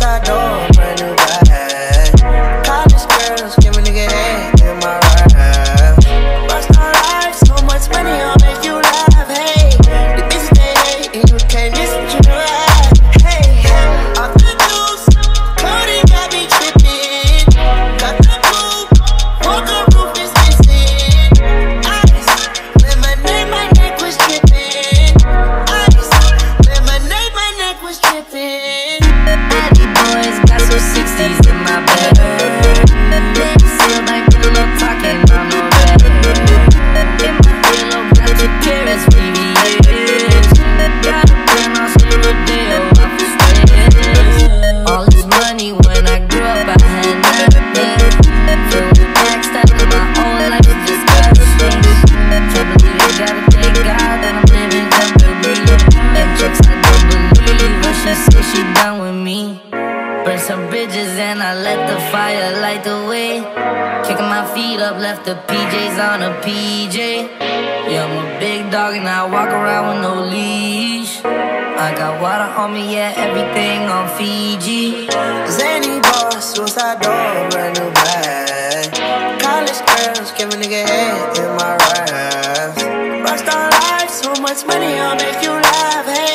suicide door, brand new bag. College girls, give a nigga head in my ride. Rockstar life, so much money, I'll make you laugh. Hey, the bitch they hate, and you can't miss what you know. Hey, off the juice, Cody got me tripping. Got the coupe, walker roof is missing. Ice, lemonade, my neck was dripping. Ice, lemonade, my neck was dripping. Daddy boys got some 60s in my bed. Baby still like pillow talking, I'm no better. In my pillow, got 2 carats, VVS. Got a pen on Silverdale, I'm for space. All this money when I grew up, I had nothing. Filled with backstabbing, my whole life is disgusting. Can't believe I gotta thank God that I'm living comfortably. And jokes I don't believe, but she say she done with me. Burn some bridges and I let the fire light the way. Kicking my feet up, left the PJs on a PJ. Yeah, I'm a big dog and I walk around with no leash. I got water on me, yeah, everything on Fiji. Zany boss, suicide door, brand new bag. College girls, give a nigga head in my ride. Rockstar life, so much money, I'll make you laugh. Hey.